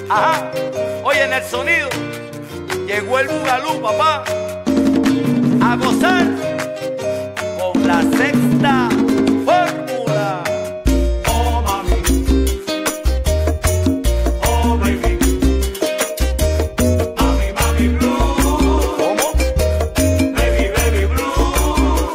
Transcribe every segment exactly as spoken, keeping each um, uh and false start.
Ajá, oye, en el sonido llegó el Bugalú, papá, a gozar con la sexta fórmula. Oh mami, oh baby, mami, mami blue. ¿Cómo? Baby, baby blue.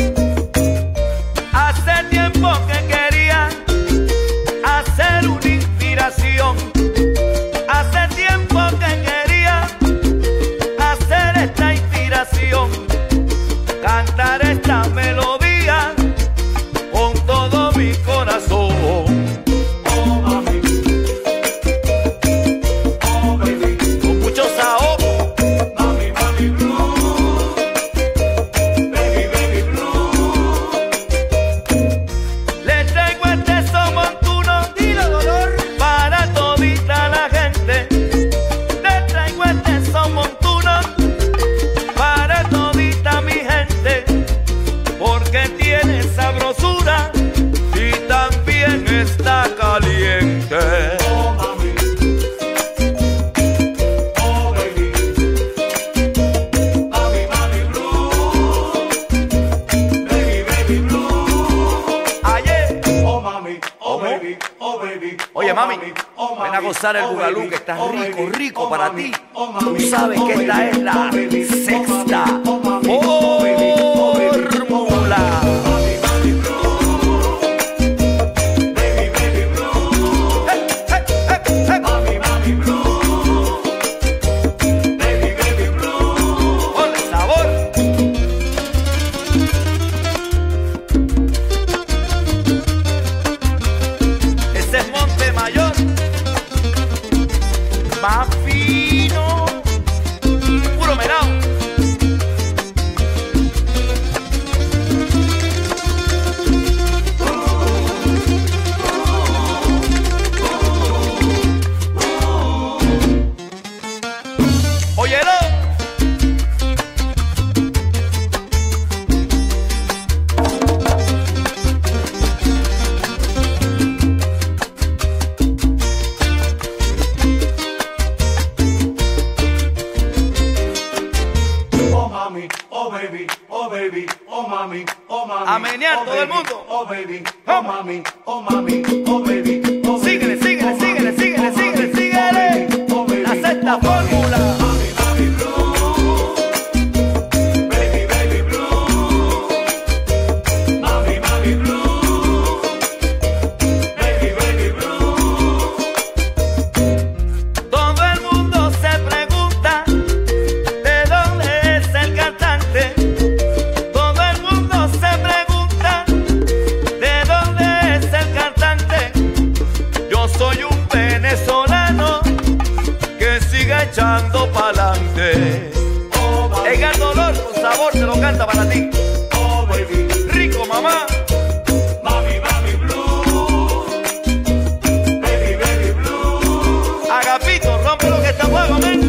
Hace tiempo que quería hacer una inspiración. Hace tiempo que quería hacer esta inspiración, cantar esta melodía con todo mi corazón. Oh mami, oh baby, Con mucho saoco, mami, mami blue. Baby, baby blue. le traigo este son montuno, dilo dolor, para todita la gente. Le traigo este son montuno para todita mi gente, porque tiene sabrosura y también está caliente. Oh mami, oh baby, mami, mami blue. Baby, baby blue. Ayer, Oh mami, oh ¿Cómo? baby, oh baby. oye oh mami, oh ven a gozar el oh Bugalú, baby, que está oh rico, baby, rico oh para mami, ti. oh Tú mami, sabes oh que esta baby, es la oh baby, sexta oh mami, oh baby, oh baby, fórmula. mami, mami blue. Baby, baby blue. Hey, hey, hey, hey. Mami, mami blue. Baby, baby blue. Ponle sabor. Ese es Monte Mayor, más fino, puro melao. Óyelo. Oh mami, oh baby, oh baby, oh mami, oh mami. A menear oh todo el baby, mundo. Oh baby, oh mami, oh mami, oh baby, oh baby. Síguele, síguele, oh síguele, mami, síguele, oh síguele, mami, síguele. oh baby, La sexta oh baby. fórmula. Mami, mami blue. Baby, baby blue. Mami, mami blue. Baby, baby blue. Todo el mundo se pregunta de dónde es el cantante. Todo el mundo se pregunta de dónde es el cantante. Yo soy un venezolano que sigue echando pa'lante. Oh mami, En el dolor con sabor te lo canta para ti. oh baby. Rico, mamá. Mami, mami blue. Baby, baby blue. Agapito, rompe lo que está fuego, men.